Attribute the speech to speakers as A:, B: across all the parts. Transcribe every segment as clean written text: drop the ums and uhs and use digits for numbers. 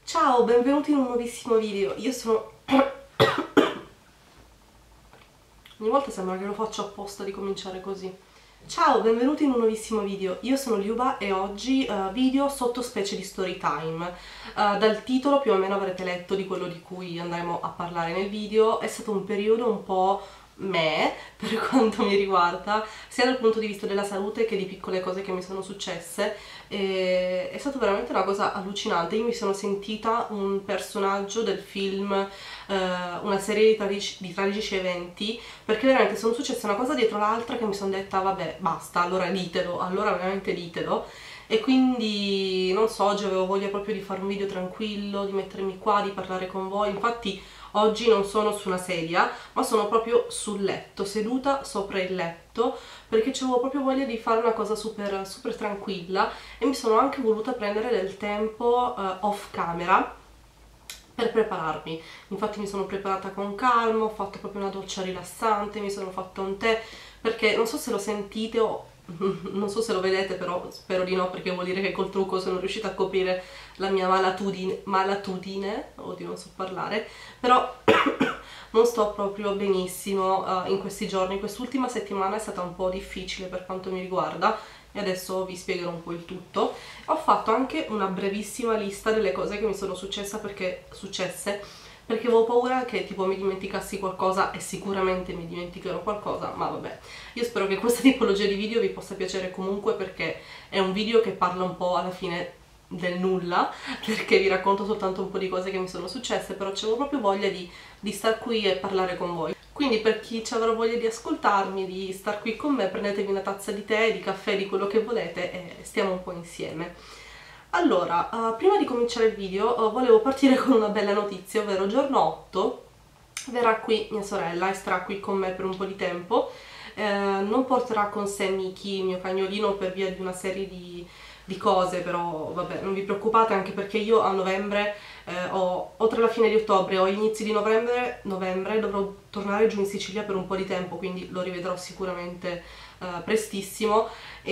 A: Ciao, benvenuti in un nuovissimo video. Io sono... Ogni volta sembra che lo faccio apposta di cominciare così. Ciao, benvenuti in un nuovissimo video. Io sono Liuba e oggi video sottospecie di story time. Dal titolo più o meno avrete letto di quello di cui andremo a parlare nel video. È stato un periodo un po' per quanto mi riguarda, sia dal punto di vista della salute che di piccole cose che mi sono successe. È stata veramente una cosa allucinante. Io mi sono sentita un personaggio del film, una serie di tragici eventi, perché veramente sono successe una cosa dietro l'altra che mi sono detta vabbè basta, allora ditelo, allora veramente ditelo. E quindi non so, oggi avevo voglia proprio di fare un video tranquillo, di mettermi qua, di parlare con voi. Infatti oggi non sono su una sedia, ma sono proprio sul letto, seduta sopra il letto, perché avevo proprio voglia di fare una cosa super, super tranquilla e mi sono anche voluta prendere del tempo off camera per prepararmi. Infatti mi sono preparata con calma, ho fatto proprio una doccia rilassante, mi sono fatta un tè, perché non so se lo sentite o non so se lo vedete, però spero di no, perché vuol dire che col trucco sono riuscita a coprire la mia malatudine, oddio non so parlare, però non sto proprio benissimo in questi giorni. Quest'ultima settimana è stata un po' difficile per quanto mi riguarda e adesso vi spiegherò un po' il tutto. Ho fatto anche una brevissima lista delle cose che mi sono successe perché avevo paura che tipo mi dimenticassi qualcosa, e sicuramente mi dimenticherò qualcosa, ma vabbè. Io spero che questa tipologia di video vi possa piacere comunque, perché è un video che parla un po' alla fine del nulla, perché vi racconto soltanto un po' di cose che mi sono successe, però avevo proprio voglia di star qui e parlare con voi. Quindi per chi ci avrà voglia di ascoltarmi, di star qui con me, prendetevi una tazza di tè, di caffè, di quello che volete e stiamo un po' insieme. Allora, prima di cominciare il video volevo partire con una bella notizia, ovvero giorno 8 verrà qui mia sorella e starà qui con me per un po' di tempo. Non porterà con sé Miki, il mio cagnolino, per via di una serie di cose, però vabbè, non vi preoccupate, anche perché io a novembre, o tra la fine di ottobre o gli inizi di novembre dovrò tornare giù in Sicilia per un po' di tempo, quindi lo rivedrò sicuramente prestissimo.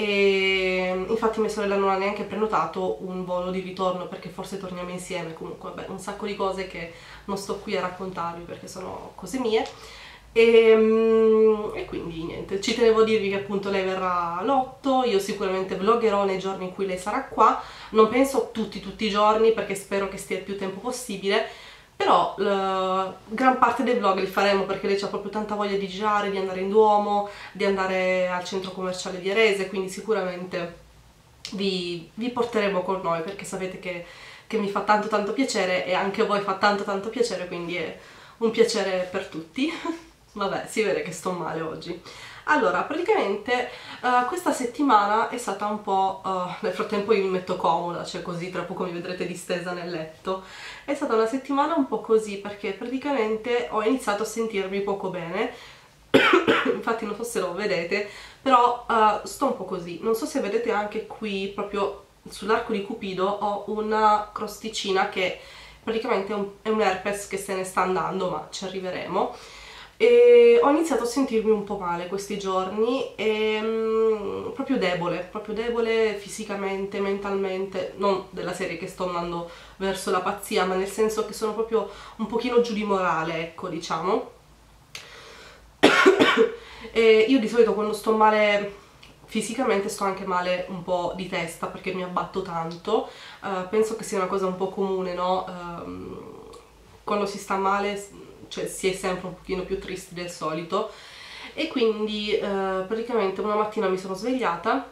A: E infatti mia sorella non ha neanche prenotato un volo di ritorno, perché forse torniamo insieme. Comunque vabbè, un sacco di cose che non sto qui a raccontarvi perché sono cose mie. E quindi niente, ci tenevo a dirvi che appunto lei verrà l'8, io sicuramente vloggerò nei giorni in cui lei sarà qua, non penso tutti i giorni perché spero che stia il più tempo possibile, però gran parte dei vlog li faremo perché lei ha proprio tanta voglia di girare, di andare in Duomo, di andare al centro commerciale di Arese, quindi sicuramente vi porteremo con noi, perché sapete che mi fa tanto piacere e anche a voi fa tanto piacere, quindi è un piacere per tutti. Vabbè, si vede che sto male oggi. Allora, praticamente questa settimana è stata un po'... nel frattempo io mi metto comoda, cioè così tra poco mi vedrete distesa nel letto. È stata una settimana un po' così perché praticamente ho iniziato a sentirmi poco bene. Infatti non so se lo vedete, però sto un po' così. Non so se vedete anche qui, proprio sull'arco di Cupido, ho una crosticina che praticamente è un herpes che se ne sta andando, ma ci arriveremo. E ho iniziato a sentirmi un po' male questi giorni, e proprio debole fisicamente, mentalmente, non della serie che sto andando verso la pazzia, ma nel senso che sono proprio un pochino giù di morale, ecco, diciamo. E io di solito quando sto male fisicamente sto anche male un po' di testa perché mi abbatto tanto. Penso che sia una cosa un po' comune, no? Quando si sta male, cioè si è sempre un pochino più tristi del solito, e quindi praticamente una mattina mi sono svegliata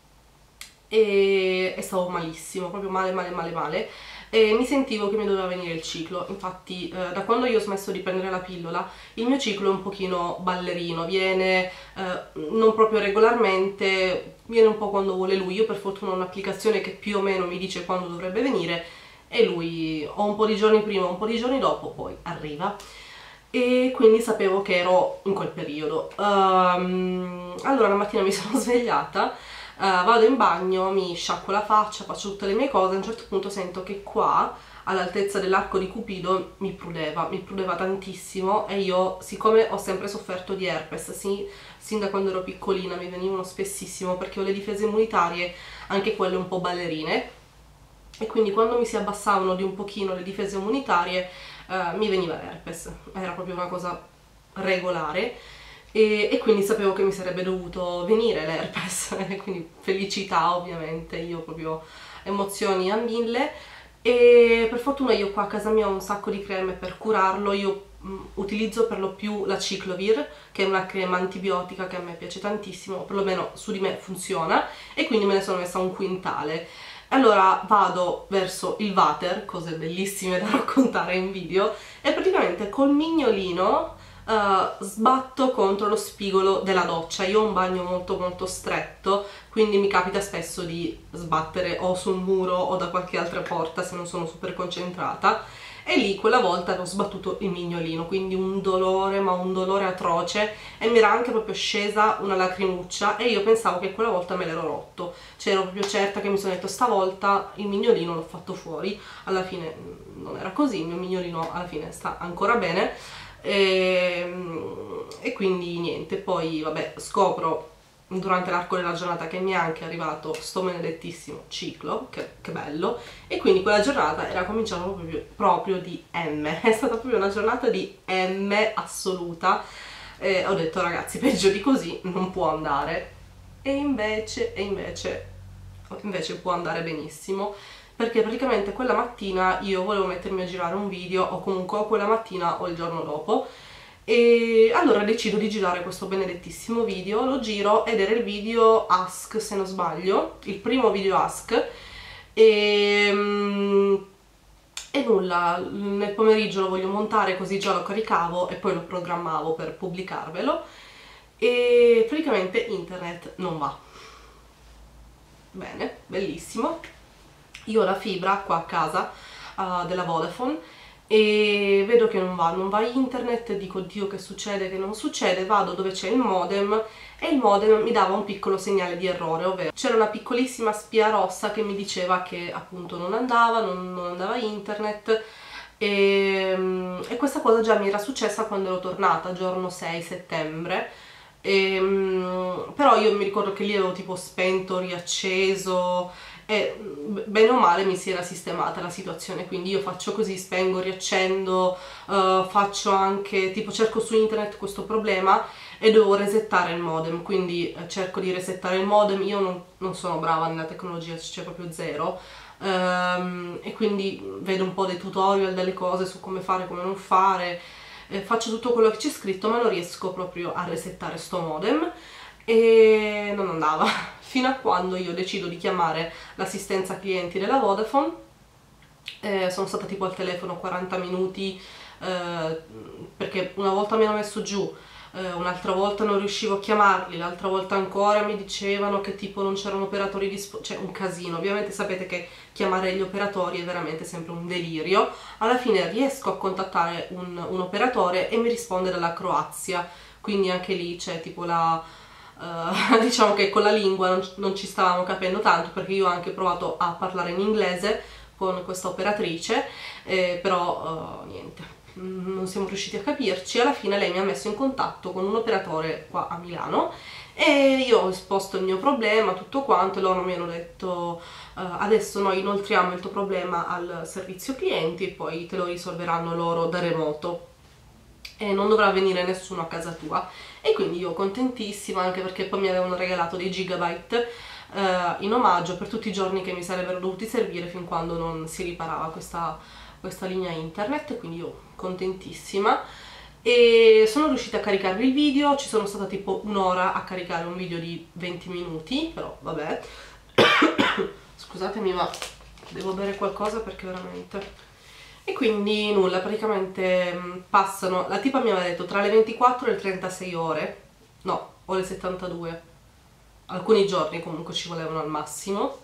A: e stavo malissimo, proprio male, e mi sentivo che mi doveva venire il ciclo. Infatti da quando io ho smesso di prendere la pillola il mio ciclo è un pochino ballerino, viene non proprio regolarmente, viene un po' quando vuole lui. Io per fortuna ho un'applicazione che più o meno mi dice quando dovrebbe venire e lui o un po' di giorni prima o un po' di giorni dopo poi arriva, e quindi sapevo che ero in quel periodo. Allora la mattina mi sono svegliata, vado in bagno, mi sciacquo la faccia, faccio tutte le mie cose. A un certo punto sento che qua, all'altezza dell'arco di Cupido, mi prudeva tantissimo, e io, siccome ho sempre sofferto di herpes, sin da quando ero piccolina mi venivano spessissimo perché ho le difese immunitarie, anche quelle un po' ballerine, e quindi quando mi si abbassavano di un pochino le difese immunitarie mi veniva l'herpes, era proprio una cosa regolare. E quindi sapevo che mi sarebbe dovuto venire l'herpes, quindi felicità ovviamente, io proprio emozioni a 1000. E per fortuna io qua a casa mia ho un sacco di creme per curarlo. Io utilizzo per lo più la Ciclovir, che è una crema antibiotica che a me piace tantissimo, perlomeno su di me funziona, e quindi me ne sono messa un quintale. Allora vado verso il water, cose bellissime da raccontare in video, e praticamente col mignolino sbatto contro lo spigolo della doccia. Io ho un bagno molto stretto, quindi mi capita spesso di sbattere o sul muro o da qualche altra porta se non sono super concentrata, e lì quella volta ho sbattuto il mignolino, quindi un dolore, ma un dolore atroce, e mi era anche proprio scesa una lacrimuccia, e io pensavo che quella volta me l'ero rotto, cioè ero proprio certa, che mi sono detto stavolta il mignolino l'ho fatto fuori. Alla fine non era così, il mio mignolino alla fine sta ancora bene. E quindi niente, poi vabbè, scopro durante l'arco della giornata che mi è anche arrivato sto benedettissimo ciclo, che bello, e quindi quella giornata era cominciata proprio di M, è stata proprio una giornata di M assoluta. Ho detto ragazzi, peggio di così non può andare, e invece può andare benissimo, perché praticamente quella mattina io volevo mettermi a girare un video, o comunque o quella mattina o il giorno dopo, e allora decido di girare questo benedettissimo video. Lo giro ed era il video Ask, se non sbaglio, il primo video Ask, e nulla, nel pomeriggio lo voglio montare così già lo caricavo e poi lo programmavo per pubblicarvelo, e praticamente internet non va. Bene, bellissimo. Io ho la fibra qua a casa della Vodafone, e vedo che non va internet, dico Dio, che succede, che non succede. Vado dove c'è il modem, e il modem mi dava un piccolo segnale di errore, ovvero c'era una piccolissima spia rossa che mi diceva che appunto non andava internet, e questa cosa già mi era successa quando ero tornata, giorno 6 settembre. Però io mi ricordo che lì avevo tipo spento, riacceso, e bene o male mi si era sistemata la situazione, quindi io faccio così, spengo, riaccendo, faccio anche, tipo cerco su internet questo problema e devo resettare il modem, quindi cerco di resettare il modem. Io non sono brava nella tecnologia, c'è proprio zero, e quindi vedo un po' dei tutorial, delle cose su come fare, come non fare, faccio tutto quello che c'è scritto, ma non riesco proprio a resettare sto modem, e non andava fino a quando io decido di chiamare l'assistenza clienti della Vodafone. Sono stata tipo al telefono 40 minuti, perché una volta mi hanno messo giù, un'altra volta non riuscivo a chiamarli, l'altra volta ancora mi dicevano che tipo non c'erano operatori disponibili, cioè un casino. Ovviamente sapete che chiamare gli operatori è veramente sempre un delirio. Alla fine riesco a contattare un operatore e mi risponde dalla Croazia, quindi anche lì c'è tipo la... diciamo che con la lingua non ci stavamo capendo tanto, perché io ho anche provato a parlare in inglese con questa operatrice, però niente, non siamo riusciti a capirci. Alla fine lei mi ha messo in contatto con un operatore qua a Milano, e io ho esposto il mio problema, tutto quanto, e loro mi hanno detto adesso noi inoltriamo il tuo problema al servizio clienti e poi te lo risolveranno loro da remoto, e non dovrà venire nessuno a casa tua. E quindi io contentissima, anche perché poi mi avevano regalato dei gigabyte in omaggio per tutti i giorni che mi sarebbero dovuti servire fin quando non si riparava questa linea internet, quindi io contentissima. E sono riuscita a caricarvi il video, ci sono stata tipo un'ora a caricare un video di 20 minuti, però vabbè. Scusatemi, ma devo bere qualcosa perché veramente... E quindi nulla, praticamente passano, la tipa mi aveva detto tra le 24 e le 36 ore, no, o le 72, alcuni giorni comunque ci volevano al massimo,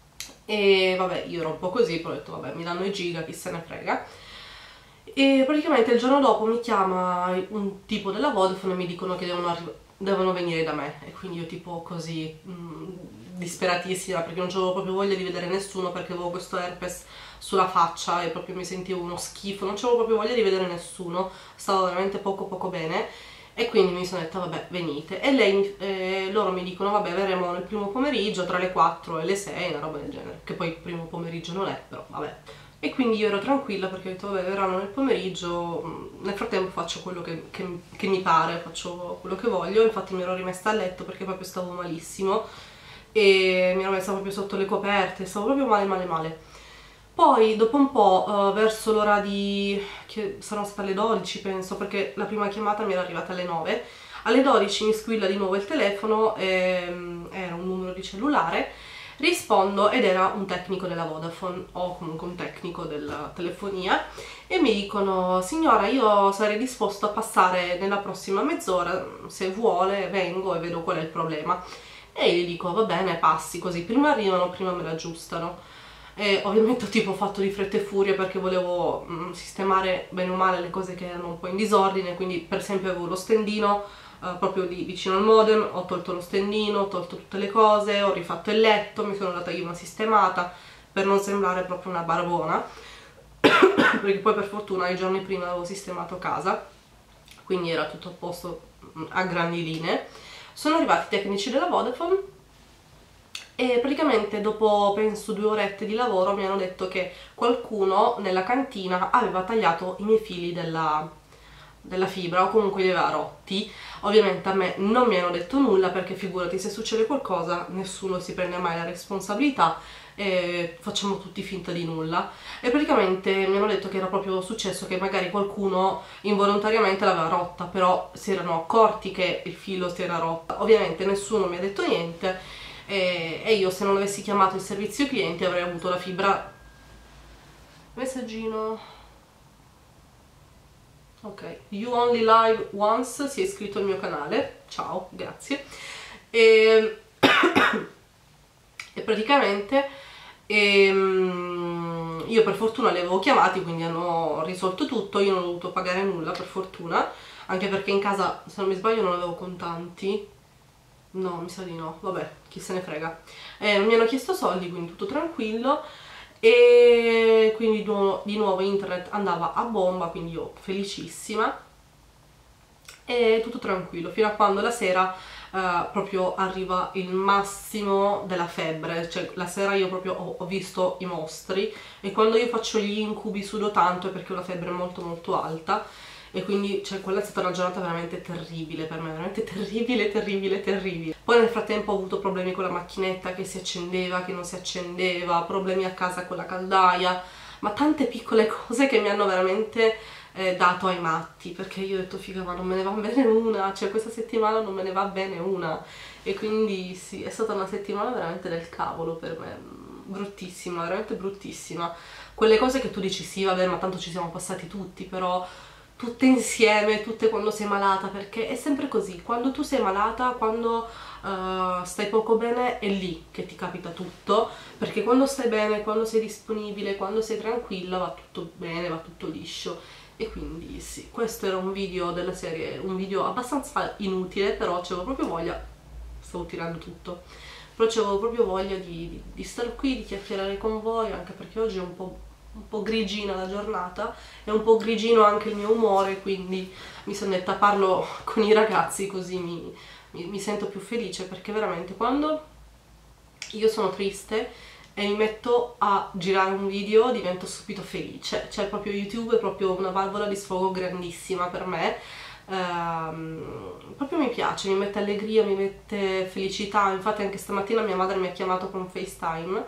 A: e vabbè, io ero un po' così, poi ho detto vabbè, mi danno i giga, chi se ne frega. E praticamente il giorno dopo mi chiama un tipo della Vodafone e mi dicono che devono venire da me, e quindi io tipo così disperatissima, perché non avevo proprio voglia di vedere nessuno, perché avevo questo herpes sulla faccia e proprio mi sentivo uno schifo, non avevo proprio voglia di vedere nessuno, stavo veramente poco bene. e quindi mi sono detta vabbè venite, e loro mi dicono vabbè verremo nel primo pomeriggio tra le 4 e le 6, una roba del genere, che poi il primo pomeriggio non è, però vabbè. E quindi io ero tranquilla perché ho detto vabbè verranno nel pomeriggio, nel frattempo faccio quello che mi pare, faccio quello che voglio. Infatti mi ero rimessa a letto perché proprio stavo malissimo e mi ero messa proprio sotto le coperte, stavo proprio male male male. Poi dopo un po', verso l'ora che saranno state alle 12 penso, perché la prima chiamata mi era arrivata alle 9, alle 12 mi squilla di nuovo il telefono, era un numero di cellulare. Rispondo ed era un tecnico della Vodafone o comunque un tecnico della telefonia e mi dicono signora io sarei disposto a passare nella prossima mezz'ora, se vuole vengo e vedo qual è il problema. E io gli dico va bene passi, così prima arrivano prima me la aggiustano. E ovviamente ho tipo fatto di fretta e furia perché volevo sistemare bene o male le cose che erano un po' in disordine, quindi per esempio avevo lo stendino proprio vicino al modem, ho tolto lo stendino, ho tolto tutte le cose, ho rifatto il letto, mi sono data io una sistemata per non sembrare proprio una barbona perché poi per fortuna i giorni prima avevo sistemato casa, quindi era tutto a posto a grandi linee. Sono arrivati i tecnici della Vodafone e praticamente dopo penso 2 orette di lavoro mi hanno detto che qualcuno nella cantina aveva tagliato i miei fili della fibra o comunque li aveva rotti. Ovviamente a me non mi hanno detto nulla perché figurati se succede qualcosa nessuno si prende mai la responsabilità e facciamo tutti finta di nulla. E praticamente mi hanno detto che era proprio successo che magari qualcuno involontariamente l'aveva rotta, però si erano accorti che il filo si era rotto. Ovviamente nessuno mi ha detto niente e io se non avessi chiamato il servizio clienti avrei avuto la fibra. Messaggino. Ok, You Only Live Once si è iscritto al mio canale, ciao, grazie. E praticamente io per fortuna li avevo chiamati, quindi hanno risolto tutto, io non ho dovuto pagare nulla per fortuna, anche perché in casa, se non mi sbaglio, non avevo contanti. No, mi sa di no, vabbè, chi se ne frega. Non mi hanno chiesto soldi, quindi tutto tranquillo. E quindi di nuovo internet andava a bomba, quindi io felicissima e tutto tranquillo fino a quando la sera proprio arriva il massimo della febbre, cioè la sera io proprio ho visto i mostri e quando io faccio gli incubi sudo tanto è perché ho la febbre molto molto alta e quindi cioè, quella è stata una giornata veramente terribile per me, veramente terribile, terribile, terribile. Poi nel frattempo ho avuto problemi con la macchinetta che si accendeva, che non si accendeva, problemi a casa con la caldaia, ma tante piccole cose che mi hanno veramente dato ai matti, perché io ho detto figa ma non me ne va bene una, cioè questa settimana non me ne va bene una e quindi sì, è stata una settimana veramente del cavolo per me, bruttissima, veramente bruttissima. Quelle cose che tu dici sì vabbè ma tanto ci siamo passati tutti, però tutte insieme, tutte quando sei malata, perché è sempre così, quando tu sei malata, quando stai poco bene è lì che ti capita tutto, perché quando stai bene, quando sei disponibile, quando sei tranquilla va tutto bene, va tutto liscio. E quindi sì, questo era un video della serie, un video abbastanza inutile, però c'avevo proprio voglia, stavo tirando tutto, però c'avevo proprio voglia di stare qui, di chiacchierare con voi, anche perché oggi è un po' grigina la giornata, è un po' grigino anche il mio umore, quindi mi sono detta parlo con i ragazzi così mi sento più felice, perché veramente quando io sono triste e mi metto a girare un video divento subito felice, cioè proprio YouTube è proprio una valvola di sfogo grandissima per me, proprio mi piace, mi mette allegria, mi mette felicità. Infatti anche stamattina mia madre mi ha chiamato con FaceTime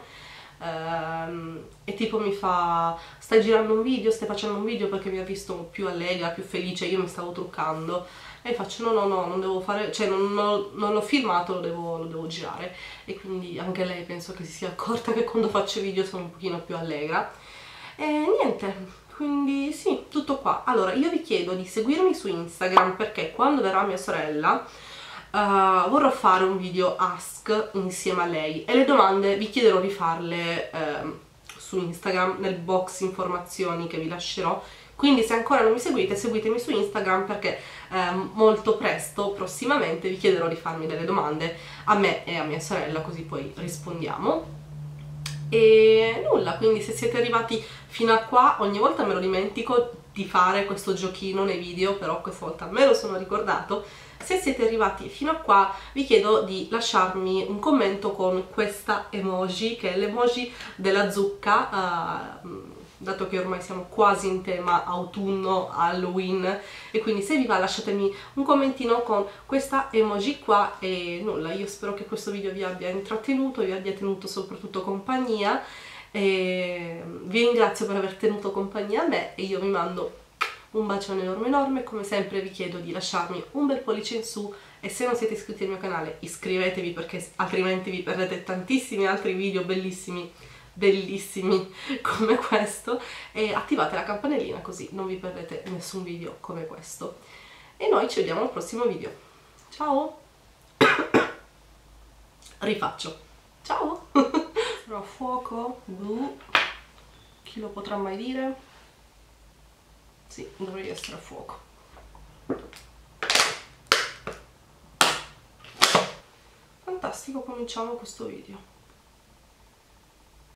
A: e tipo mi fa stai girando un video, stai facendo un video, perché mi ha visto più allegra, più felice, io mi stavo truccando e faccio no, non devo fare, cioè non l'ho filmato, lo devo girare, e quindi anche lei penso che si sia accorta che quando faccio video sono un pochino più allegra e niente, quindi sì, tutto qua. Allora io vi chiedo di seguirmi su Instagram perché quando verrà mia sorella vorrò fare un video ask insieme a lei e le domande vi chiederò di farle su Instagram nel box informazioni che vi lascerò, quindi se ancora non mi seguite seguitemi su Instagram perché molto presto, prossimamente, vi chiederò di farmi delle domande a me e a mia sorella, così poi rispondiamo. E nulla, quindi se siete arrivati fino a qua, ogni volta me lo dimentico, di fare questo giochino nei video, però questa volta me lo sono ricordato. Se siete arrivati fino a qua vi chiedo di lasciarmi un commento con questa emoji, che è l'emoji della zucca, dato che ormai siamo quasi in tema autunno, Halloween, e quindi se vi va lasciatemi un commentino con questa emoji qua. E nulla, io spero che questo video vi abbia intrattenuto, vi abbia tenuto soprattutto compagnia, e vi ringrazio per aver tenuto compagnia a me, e io vi mando un bacione enorme enorme. Come sempre vi chiedo di lasciarmi un bel pollice in su, e se non siete iscritti al mio canale iscrivetevi, perché altrimenti vi perdete tantissimi altri video bellissimi come questo, e attivate la campanellina così non vi perdete nessun video come questo. E noi ci vediamo al prossimo video. Ciao! Rifaccio. Ciao! Sarò a fuoco? Chi lo potrà mai dire? Sì, dovrei essere a fuoco. Fantastico, cominciamo questo video.